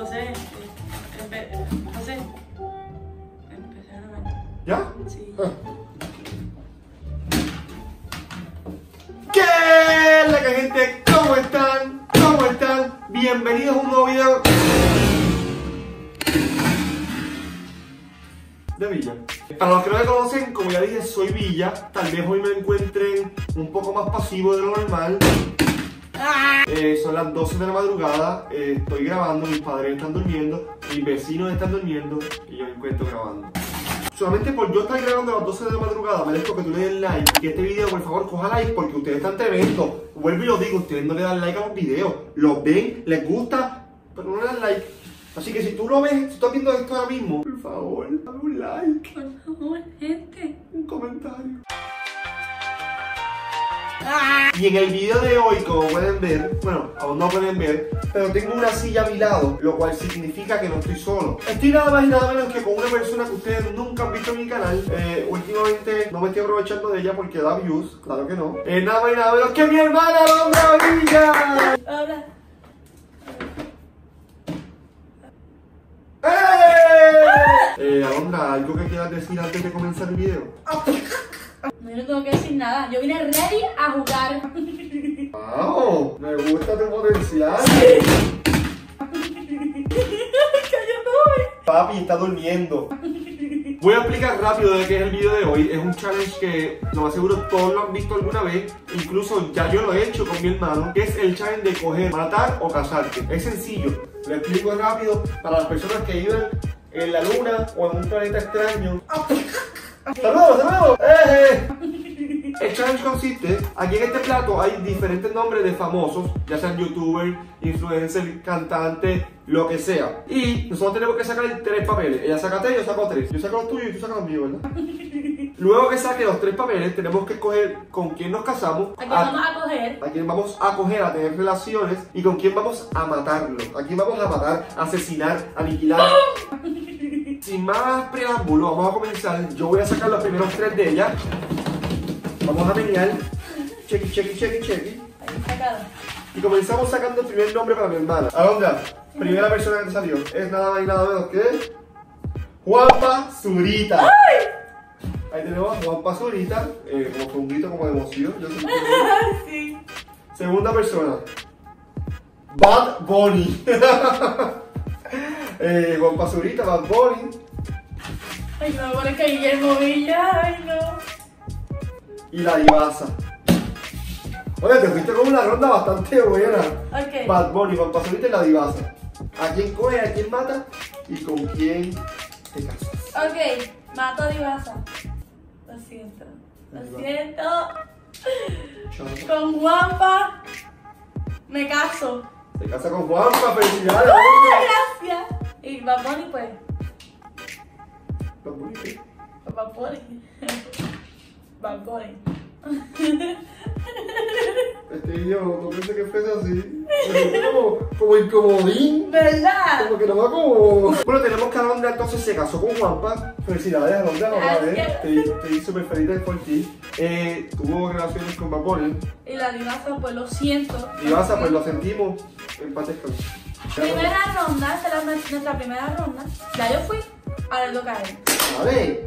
José, José, empecé a grabar. ¿Ya? Sí. ¿Qué es la que gente? ¿Cómo están? ¿Cómo están? Bienvenidos a un nuevo video de Villa. Para los que no me conocen, como ya dije, soy Villa. Tal vez hoy me encuentren un poco más pasivo de lo normal. Son las 12 de la madrugada, estoy grabando, mis padres están durmiendo, mis vecinos están durmiendo y yo me encuentro grabando. Solamente por yo estar grabando a las 12 de la madrugada merezco que tú le des like y que este video por favor coja like porque ustedes están tremendos. Vuelvo y lo digo, ustedes no le dan like a los videos, los ven, les gusta, pero no le dan like. Así que si tú lo ves, si estás viendo esto ahora mismo, por favor, dame un like. Por favor, gente. Un comentario. Y en el video de hoy, como pueden ver, bueno, aún no pueden ver, pero tengo una silla a mi lado, lo cual significa que no estoy solo. Estoy nada más y nada menos que con una persona que ustedes nunca han visto en mi canal. Últimamente no me estoy aprovechando de ella porque da views, claro que no. Nada más y nada menos que mi hermana Alondra Villa. Hola. Alondra, ¿algo que quieras decir antes de comenzar el video? No, yo no tengo que decir nada. Yo vine ready a jugar. ¡Wow! Me gusta tu potencial. Papi está durmiendo. Voy a explicar rápido de qué es el video de hoy. Es un challenge que lo más seguro todos lo han visto alguna vez. Incluso ya yo lo he hecho con mi hermano. Que es el challenge de coger, matar o casarte. Es sencillo. Lo explico rápido para las personas que viven en la luna o en un planeta extraño. ¡Saludos, saludos! El challenge consiste, aquí en este plato hay diferentes nombres de famosos, ya sean youtubers, influencers, cantantes, lo que sea. Y nosotros tenemos que sacar 3 papeles. Ella saca 3, yo saco 3. Yo saco los tuyos y tú sacas los míos, ¿verdad? Luego que saque los 3 papeles, tenemos que escoger con quién nos casamos. ¿A quién vamos a coger? A quién vamos a coger, a tener relaciones y con quién vamos a matarlo. A quién vamos a matar, asesinar, aniquilar. Sin más preámbulo, vamos a comenzar. Yo voy a sacar los primeros 3 de ella. Vamos a menear. Chequi, chequi, chequi, chequi. Ahí sacado. Y comenzamos sacando el primer nombre para mi hermana. Alondra, primera persona que te salió. Es nada más y nada menos que Juanpa Zurita. ¡Ay! Ahí tenemos a Juanpa Zurita, como con un grito como de emoción. Yo sé que... Sí. Segunda persona, Bad Bunny. Juanpa Zurita, Bad Bunny. Ay, no me parezca Guillermo Villa. Ay, no. Y la Divasa. Oye, te fuiste con una ronda bastante buena. Ok. Bad Bunny, Juanpa Zurita y la Divasa. ¿A quién coge, a quién mata y con quién te casas? Ok, mato a Divasa. Lo siento. Lo siento. Con Juanpa me caso. Se casa con Juanpa, felicidades. Gracias. Y Bad Bunny, pues. Bad Bunny, ¿qué? Bad Bunny. Bad Bunny. Este video no pensé que fuese así. Como incomodín. ¿Verdad? Como que no va como... Bueno, tenemos que Alondra entonces se casó con Juanpa. Felicidades, Alondra, otra vez. Estoy súper feliz por ti. Tuvo relaciones con Bad Bunny. Y la Divasa, pues lo siento. Divasa, pues lo sentimos. Empate con... Primera ronda, esta es nuestra primera ronda. Ya yo fui, ahora le toca a él. Vale.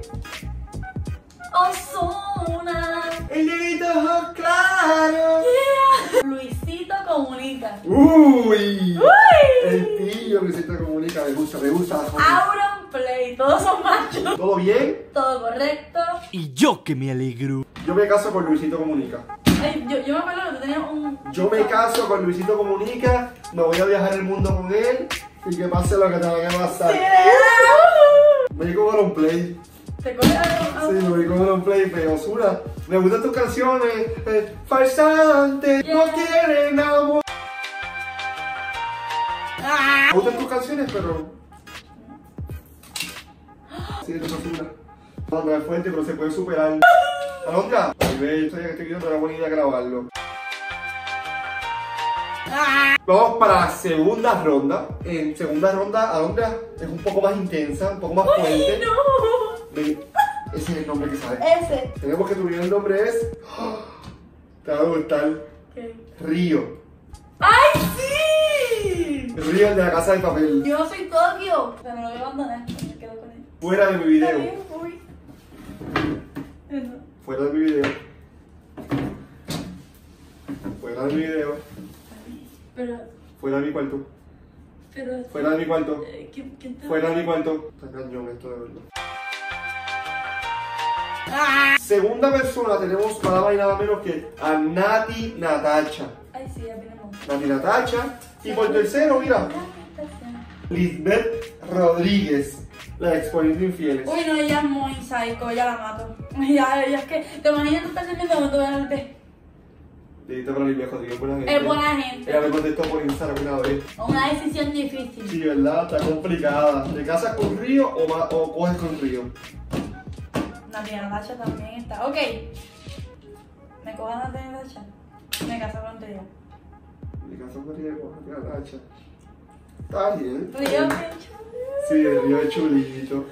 Ozuna. El dedito claro. Yeah. Luisito Comunica. Uy. El tío Luisito Comunica, me gusta. Auron Play, todos son machos. ¿Todo bien? Todo correcto. Y yo que me alegro. Yo me caso con Luisito Comunica. Ay, yo me acuerdo que tú tenías un... Yo me caso con Luisito Comunica, me voy a viajar el mundo con él y que pase lo que tenga que pasar. Sí. Me voy con un play. ¿Te coges Sí, me voy con un play, pero Ozuna. Me gustan tus canciones, farsante, no tienen amor. Me gustan tus canciones, pero... Sí, esto es Ozuna. No es fuerte, pero se puede superar. Alondra, yo sabía que este video no era buena idea grabarlo. Vamos para la segunda ronda. En segunda ronda, Alondra es un poco más intensa, un poco más fuerte. No. Ven, ese es el nombre que sale. Ese. Tenemos que tu primer nombre es... Te va a gustar. ¿Qué? Río. ¡Ay, sí! Yo Río el de la casa de papel. Yo soy Tokio. Pero me lo voy a abandonar. Me quedo con él. Fuera de mi video. Está bien, voy. Fuera de mi video. Fuera de mi video. Pero, Fuera de mi cuarto. pero. Fuera de mi cuarto. ¿Quién te Fuera de mi cuarto. Está cañón esto de verdad. ¡Ah! Segunda persona tenemos nada más y nada menos que a Nati Natacha. Ay, sí, ya tenemos. Nati Natacha. Y por tercero, mira, Lisbeth Rodríguez, la exponiente infieles. Uy, no, ella es muy psycho, ella la mato. Ella es que, te imaginas tú estás viendo cuando ves al bebé. Dedito para Lisbeth Rodríguez, buena gente. Es buena gente. Ella me contestó por Instagram una vez. Una decisión difícil. Sí, ¿verdad? Está complicada. ¿Te casas con Río o coges con Río? Nati Natacha también está. Ok. ¿Me cojo a Nati Natacha? Me caso con Río. Me caso con Río con Nati Natacha. Está bien. Río, qué chulo. Sí, el Río es chulito.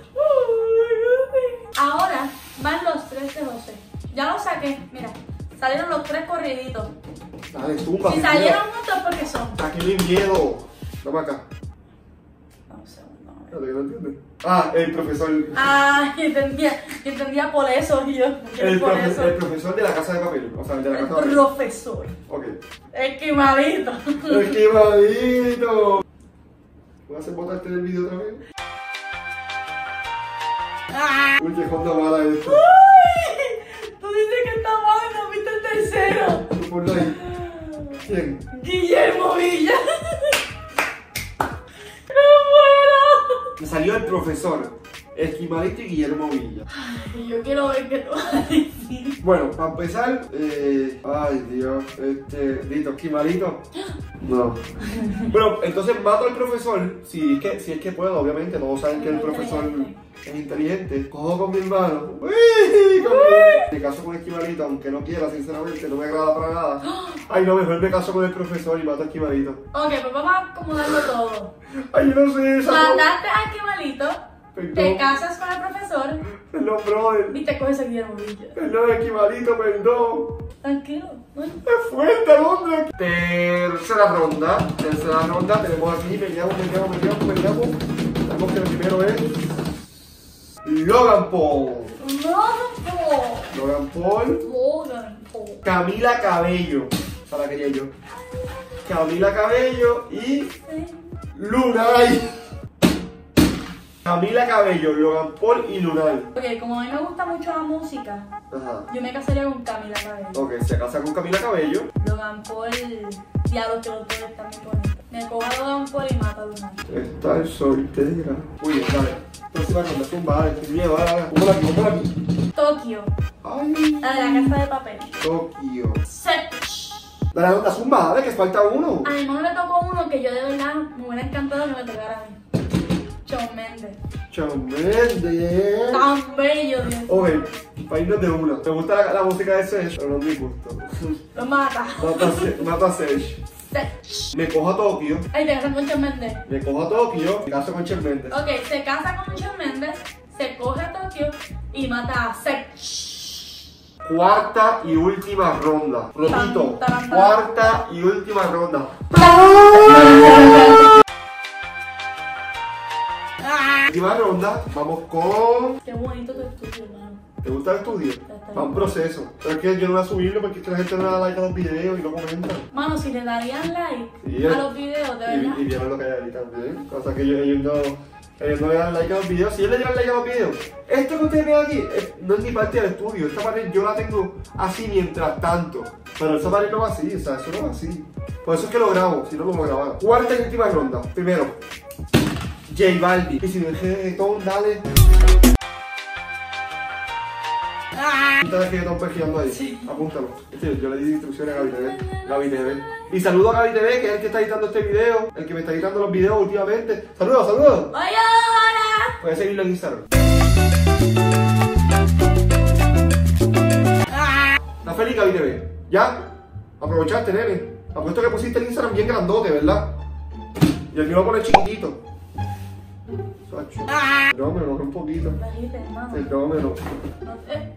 Ahora van los 3 de José. Ya los saqué, mira. Salieron los 3 corriditos. Dale, zumba. Si salieron juntos, porque son. Aquí no hay miedo. Dame acá. No sé, no. Espérate, que no entiendes. Ah, el profesor. Ah, entendía por eso, y yo. El por eso. profesor de la casa de papel. O sea, el de la El casa de papel. profesor. Ok. El quemadito. El quemadito. ¿Voy a hacer botarte en el video otra vez? Ah. Uy, qué onda mala esto. ¡Uy! Tú dices que está mal y no viste el tercero. Tú ponlo ahí. ¿Quién? Guillermo Villa. No puedo. Me salió el profesor, Esquimalito y Guillermo Villa. Ay, yo quiero ver qué tú vas a decir. Bueno, para empezar, ay Dios, Dito, Esquimalito. No. Bueno, entonces mato al profesor, si es que puedo, obviamente, todos saben que el profesor es inteligente. Cojo con mi hermano. Me caso con Esquimalito, aunque no quiera, sinceramente, no me agrada para nada. Ay, no, mejor me caso con el profesor y mato a Esquimalito. Ok, pues vamos a acomodarlo todo. Ay, yo no sé esa. Mataste a Esquimalito, Perdón. te casas con el profesor Perdón, brother. y te coges a Guillermo Villa. Perdón, Esquimalito, perdón. Tranquilo. Bueno. ¡Es fuerte, hombre! Tercera ronda, tenemos aquí, peleamos. Sabemos que el primero es Logan Paul. Logan Paul. Camila Cabello. Esa la quería yo. Camila Cabello y Lunay. Camila Cabello, Logan Paul y Lunay. Ok, como a mí me gusta mucho la música, Ajá. yo me casaría con Camila Cabello. Ok, se casa con Camila Cabello. Logan Paul, ya los que los dos están muy bonitos. Me cojo a Logan Paul y mato a Lunay. Estar soltera. Uy, dale. Próxima ronda, zumba, dale, sin miedo, dale. Póngala aquí. Tokio, Ay. la de la casa de papel. Tokio. Sech. Dale, ronda, zumba, dale, que falta uno. A mi hermano le tocó uno que yo de verdad me hubiera encantado que me tocara a mí. Shawn Mendes. Shawn Mendes. Tan bello, Dios. Ok, para irnos de una. Me gusta la música de Sech, pero no es mi gusto. Lo mata. Mata a Sech. Sech. Me cojo a Tokio. Ay, te casas con Shawn Mendes. Me cojo a Tokio. Me caso con Shawn Mendes. Ok, se casa con Shawn Mendes, se coge a Tokio y mata a Sech. Cuarta y última ronda. Repito, Tan, tan, tan. cuarta y última ronda. Última ronda, vamos con... Qué bonito tu estudio, hermano. ¿Te gusta el estudio? Va un proceso. Pero es que yo no voy a subirlo porque es que la gente no le da like a los videos y no comenta. Mano, si le darían like Sí, a los videos, de verdad. Y vieron lo que hay ahí también. O sea que ellos no le dan like a los videos. Si ellos le dan like a los videos, esto que ustedes ven aquí no es ni parte del estudio. Esta pared yo la tengo así mientras tanto. Pero esa pared no va así, o sea, eso no va así. Por eso es que lo grabo, si no lo voy a grabar. Cuarta y última ronda. Primero, J Balvin. Y si no es reggaetón, dale. ¿Sabes que están pesqueando ahí? Sí. Apúntalo. Yo le di instrucciones a Gaby TV. Y saludo a Gaby TV, que es el que está editando este video, el que me está editando los videos últimamente. ¡Saludos, saludos! ¡Hola! Puedes seguirlo en Instagram. ¿Estás feliz, Gaby TV? ¿Ya? Aprovechaste, nene. Apuesto que pusiste el Instagram bien grandote, ¿verdad? Y el mío lo pone chiquitito. Sacho. Perdómelo, un poquito. Bajita, hermano. Perdómelo. No sé.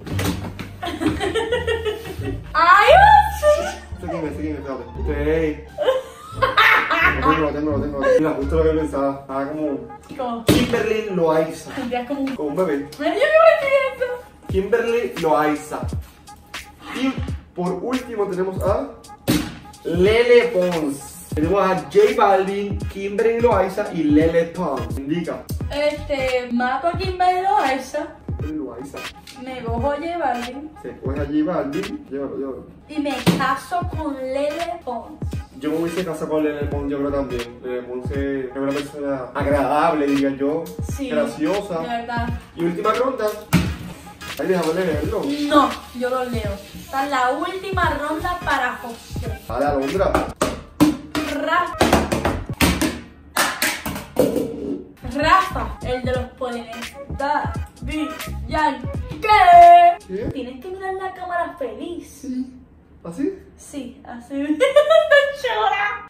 ¡Ay, Seguime, espérate. Hey. Lo tengo. Mira, justo lo que pensaba. Estaba como ¿Cómo? Kimberly Loaiza. Sentías como un... Como un bebé. Mira, yo me esto. Kimberly Loaiza. Y por último tenemos a Lele Pons. Tenemos a J Balvin, Kimberly Loaiza y Lele Pons. Indica. Mato a Kimberly Loaiza, Kimberly Loaiza. me cojo a J Balvin Se coge a J Balvin. Llévalo. y me caso con Lele Pons. Yo me hubiese casado con Lele Pons, yo creo también. Lele Pons es una persona agradable, diría yo. Sí. Graciosa. De verdad. Y última ronda. Ahí dejamos de leerlo. No, yo lo leo. Esta es la última ronda para José. Dale, Alondra. Rafa, el de los polinesios. David, ¿qué? ¿Qué? Tienes que mirar la cámara feliz. Sí. ¿Así? Sí, así. Llora.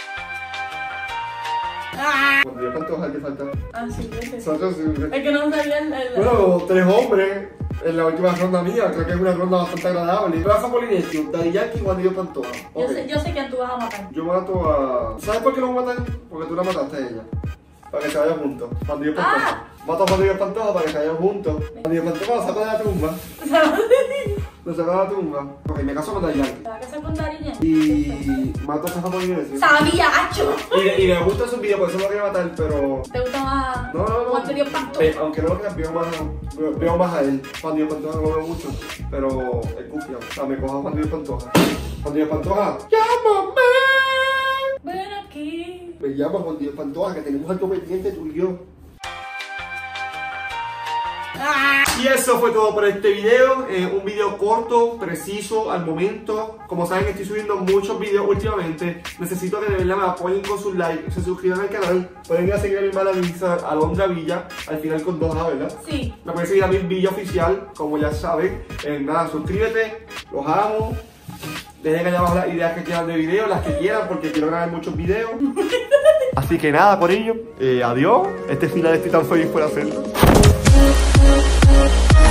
Cuando yo canto, ¿qué falta? Ah, sí, ese. Nosotros, Es que no sabía el... bueno, 3 hombres en la última ronda mía. Creo que es una ronda bastante agradable. Rafa Polinesio, Daddy Yankee y Juan Diego Pantoja. Yo Ok. sé quién tú vas a matar. Yo mato a... ¿Sabes por qué lo voy a matar? Porque tú la mataste a ella. Para que se vayan juntos. Juan Diego Pantoja. Mato a Juan Diego Pantoja para que se vayan juntos. Juan Diego Pantoja lo saco de la tumba. Lo saco de la tumba. Ok, me caso con Daddy Yankee. ¿Te vas a casar con Dari Yankee? Y mato a Rafa Polinesio. ¡Sabía, hacho! Y me gusta su video, por eso lo quería matar, pero... ¿Te gusta más No. Juan Diego Pantoja? Aunque no lo creas, veo más a él. Juan Diego Pantoja no lo veo mucho, pero es cupia. O sea, me cojo a Juan Diego Pantoja. Juan Diego Pantoja, ¡llámame! Ven aquí. Me llama Juan Diego Pantoja, que tenemos algo pendiente tú y yo. Y eso fue todo por este video, un video corto, preciso, al momento. Como saben, estoy subiendo muchos videos últimamente. Necesito que de verdad me apoyen con sus likes, se suscriban al canal. Pueden ir a seguir a mi hermana Lisa, Alondra Villa, al final con 2A, ¿verdad? Sí. Me pueden seguir a mi Villa Oficial, como ya saben. Nada, suscríbete, los amo. Dejen allá abajo las ideas que quieran de video, las que quieran, porque quiero grabar muchos videos. Así que nada, por ello, adiós. Este final estoy tan feliz por hacerlo.